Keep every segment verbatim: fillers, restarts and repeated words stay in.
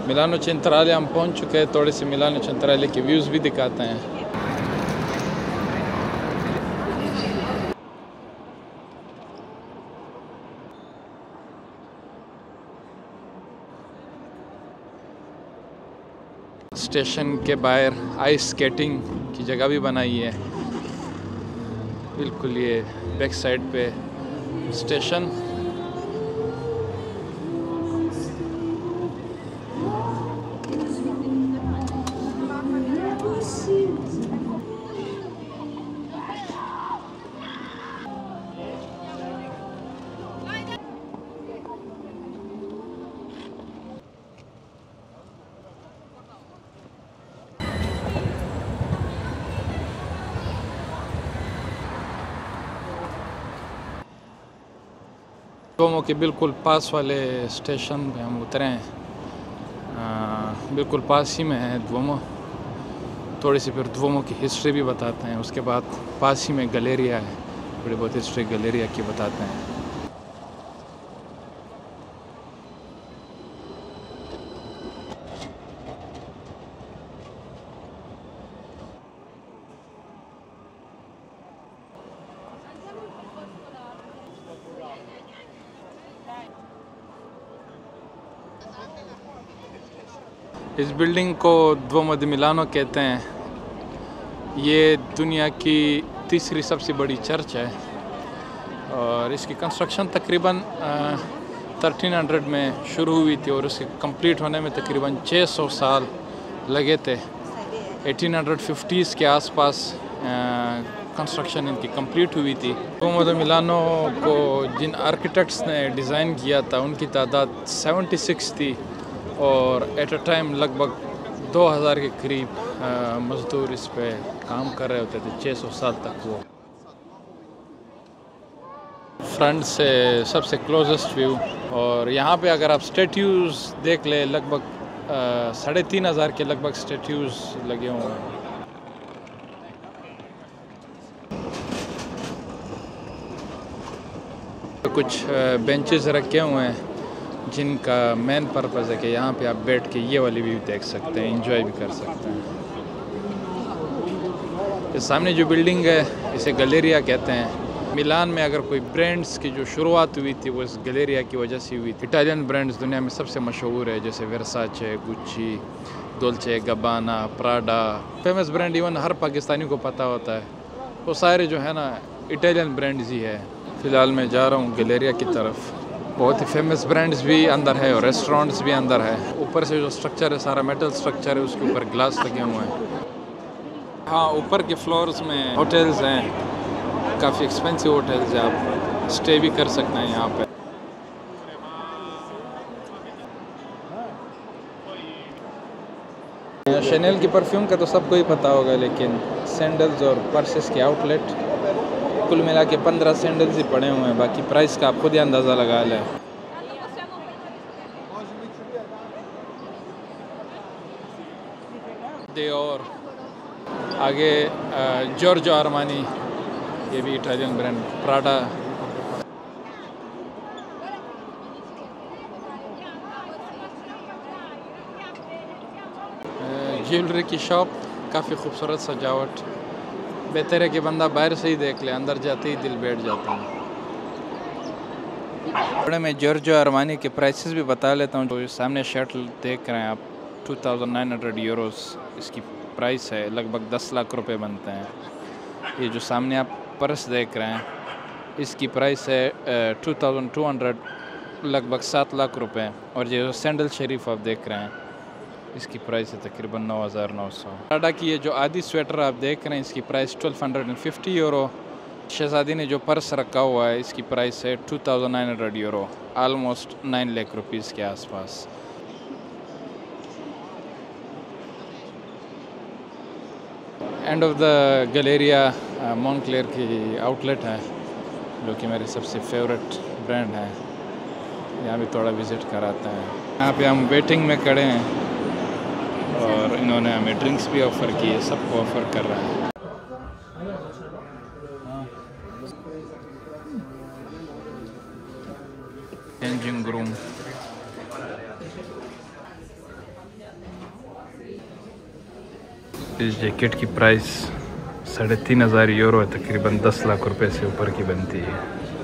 Milano चिंतराले हम पहुंच चुके हैं। थोड़े से मिलानो चिंतराले के व्यूज़ भी दिखाते हैं। स्टेशन के बाहर आइस स्केटिंग की जगह भी बनाई है। बिल्कुल ये बैक साइड पे स्टेशन। डुओमो के बिल्कुल पास वाले स्टेशन पे हम उतरे हैं। बिल्कुल पास ही में है डुओमो। थोड़ी सी फिर डुओमो की हिस्ट्री भी बताते हैं। उसके बाद पास ही में गैलेरिया है, थोड़ी बहुत हिस्ट्री गैलेरिया की बताते हैं। इस बिल्डिंग को डुओमो दी मिलानो कहते हैं। ये दुनिया की तीसरी सबसे बड़ी चर्च है और इसकी कंस्ट्रक्शन तकरीबन थर्टीन हंड्रेड में शुरू हुई थी और उसके कंप्लीट होने में तकरीबन छः सौ साल लगे थे। एटीन फिफ्टीज़ के आसपास कंस्ट्रक्शन इनकी कंप्लीट हुई थी। डुओमो दी मिलानो को जिन आर्किटेक्ट्स ने डिज़ाइन किया था उनकी तादाद छिहत्तर थी और एट अ टाइम लगभग दो हज़ार के करीब मज़दूर इस पे काम कर रहे होते थे, छः सौ साल तक। वो फ्रंट से सबसे क्लोजेस्ट व्यू। और यहाँ पे अगर आप स्टैट्यूज़ देख ले, लगभग साढ़े तीन हज़ार के लगभग स्टैट्यूज़ लगे हुए हैं। कुछ बेंचेस रखे हुए हैं जिनका मेन पर्पज़ है कि यहाँ पे आप बैठ के ये वाली व्यू देख सकते हैं, एंजॉय भी कर सकते हैं। इस सामने जो बिल्डिंग है इसे गैलेरिया कहते हैं। मिलान में अगर कोई ब्रांड्स की जो शुरुआत हुई थी वो इस गैलेरिया की वजह से हुई थी। इटालियन ब्रांड्स दुनिया में सबसे मशहूर है, जैसे Versace, Gucci, Dolce Gabbana, Prada. Famous brand even हर पाकिस्तानी को पता होता है। वो सारे जो है ना इटालियन ब्रांड्स ही है। फ़िलहाल मैं जा रहा हूँ गैलेरिया की तरफ। बहुत ही फेमस ब्रांड्स भी अंदर है और रेस्टोरेंट्स भी अंदर है। ऊपर से जो स्ट्रक्चर है सारा मेटल स्ट्रक्चर है, उसके ऊपर ग्लास लगे हुए हैं। हाँ, ऊपर के फ्लोर्स में होटल्स हैं, काफ़ी एक्सपेंसिव होटल्स हैं, आप स्टे भी कर सकते हैं यहाँ पे। शनेल की परफ्यूम का तो सबको ही पता होगा, लेकिन सैंडल्स और पर्सेस के आउटलेट कुल मिला के पंद्रह सैंडल्स ही पड़े हुए हैं। बाकी प्राइस का आप खुद ही अंदाज़ा लगा लें। दे और आगे जॉर्जो आर्मानी, ये भी इटालियन ब्रांड, प्राडा। ज्वेलरी की शॉप, काफ़ी खूबसूरत सजावट। बेहतर है कि बंदा बाहर से ही देख ले, अंदर जाते ही दिल बैठ जाता है। बड़े में जॉर्जो आर्मानी के प्राइसेस भी बता लेता हूँ। जो सामने शर्ट देख रहे हैं आप, two thousand nine hundred euros इसकी प्राइस है, लगभग दस लाख रुपए बनते हैं। ये जो सामने आप पर्स देख रहे हैं इसकी प्राइस है टू थाउजेंड टू हंड्रेड, लगभग सात लाख रुपए। और ये जो सैंडल शरीफ आप देख रहे हैं इसकी प्राइस है तकरीबन नौ हज़ार नौ सौ। टाटा की ये जो आदि स्वेटर आप देख रहे हैं इसकी price twelve hundred and fifty euro. शहजादी ने जो पर्स रखा हुआ है इसकी प्राइस है two thousand nine hundred euro, almost nine lakh rupees के आसपास। End of the Galleria Moncler की आउटलेट है जो कि मेरे सबसे फेवरेट ब्रांड है। यहाँ भी थोड़ा विज़िट कराते हैं। यहाँ पे हम वेटिंग में खड़े हैं और इन्होंने हमें ड्रिंक्स भी ऑफ़र किए, सबको ऑफ़र कर रहा है। चेंजिंग रूम, इस जैकेट की प्राइस साढ़े तीन हज़ार यूरो है, तकरीबन दस लाख रुपए से ऊपर की बनती है।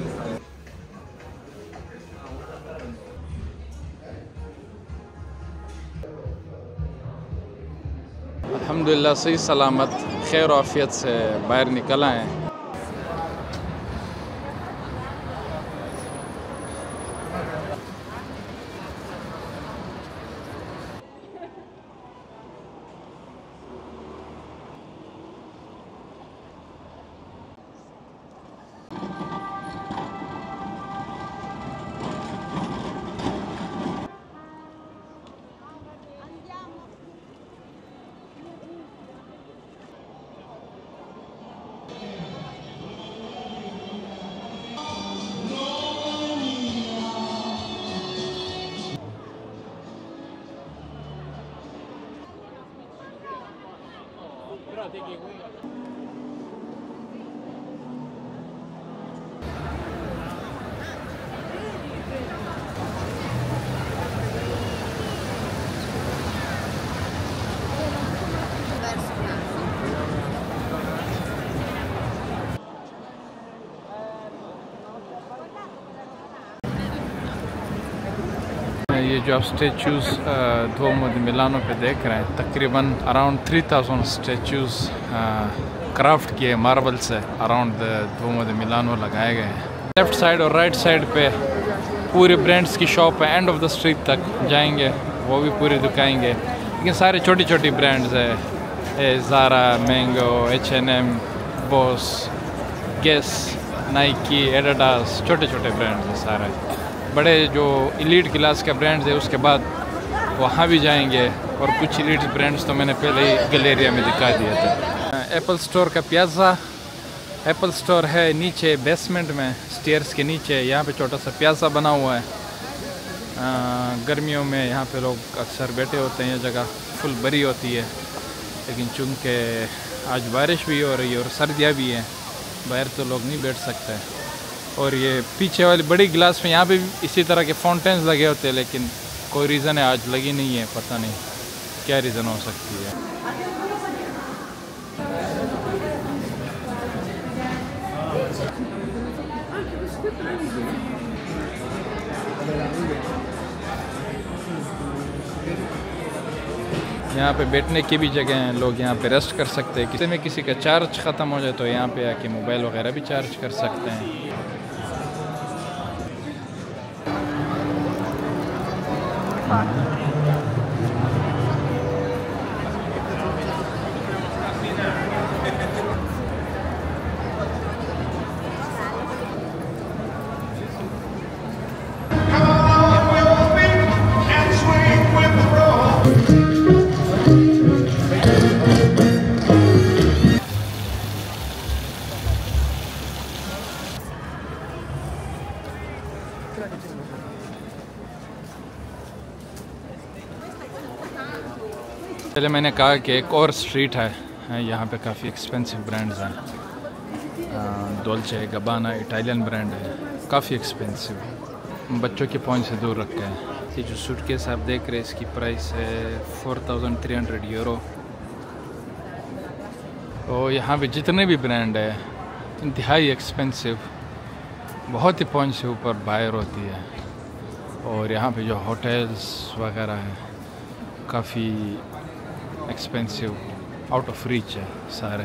अल्हम्दुलिल्लाह सही सलामत खैर आफियत से बाहर निकल आए हैं। ये जो आप स्टेचूज़ दुओमो दी मिलानो पे देख रहे हैं, तकरीबन around three thousand statues craft किए मार्बल से अराउंड दुओमो दी मिलानो लगाए गए हैं। लेफ़्ट साइड और राइट साइड पे पूरे ब्रांड्स की शॉप है। एंड ऑफ द स्ट्रीट तक जाएंगे वो भी पूरे दिखाएंगे, लेकिन सारे छोटी छोटी ब्रांड्स है, Zara, Mango, H N M, Boss, Guess, Nike, Adidas, छोटे छोटे ब्रांड्स हैं सारे। बड़े जो इलीट क्लास के ब्रांड्स है उसके बाद वहाँ भी जाएंगे, और कुछ इलीट ब्रांड्स तो मैंने पहले ही गैलेरिया में दिखा दिए थे। एप्पल स्टोर का प्याज़ा, एप्पल स्टोर है नीचे बेसमेंट में स्टेयर्स के नीचे। यहाँ पे छोटा सा प्याज़ा बना हुआ है। आ, गर्मियों में यहाँ पे लोग अक्सर बैठे होते हैं, ये जगह फुल भरी होती है, लेकिन चूँकि आज बारिश भी हो रही है और सर्दियाँ भी हैं, बाहर तो लोग नहीं बैठ सकते। और ये पीछे वाली बड़ी गिलास में यहाँ पे भी इसी तरह के फाउंटेन्स लगे होते हैं, लेकिन कोई रीज़न है आज लगी नहीं है, पता नहीं क्या रीज़न हो सकती है। यहाँ पे बैठने की भी जगह हैं, लोग यहाँ पे रेस्ट कर सकते हैं। किसी में किसी का चार्ज ख़त्म हो जाए तो यहाँ पे आके मोबाइल वगैरह भी चार्ज कर सकते हैं। पहले मैंने कहा कि एक और स्ट्रीट है, यहाँ पे काफ़ी एक्सपेंसिव ब्रांड्स हैं। डोल्चे गबाना इटालियन ब्रांड है, काफ़ी एक्सपेंसिव, बच्चों के पहुंच से दूर रखते हैं। ये जो सूटकेस आप देख रहे हैं इसकी प्राइस है four thousand three hundred euro. और यहाँ पे जितने भी ब्रांड है इंतहाई एक्सपेंसिव, बहुत ही पहुंच से ऊपर बाहर होती है। और यहाँ पे जो होटल्स वगैरह हैं काफ़ी एक्सपेंसिव, आउट ऑफ रीच है सारे।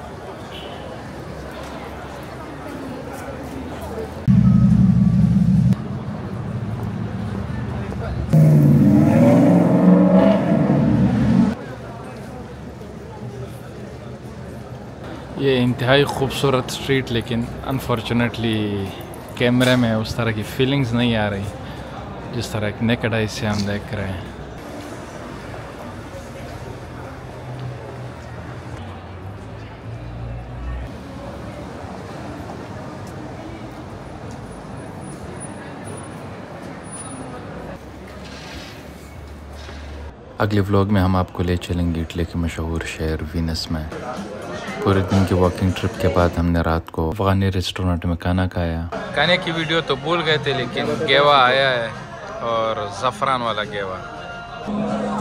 ये इंतहाई खूबसूरत स्ट्रीट, लेकिन अनफॉर्चुनेटली कैमरे में उस तरह की फीलिंग्स नहीं आ रही जिस तरह एक नेकेड आई से हम देख रहे हैं। अगले व्लॉग में हम आपको ले चलेंगे इटली के मशहूर शहर वीनस में। पूरे दिन की वॉकिंग ट्रिप के बाद हमने रात को अफगानी रेस्टोरेंट में खाना खाया। खाने की वीडियो तो भूल गए थे, लेकिन गेवा आया है, और ज़फ़रान वाला गेवा।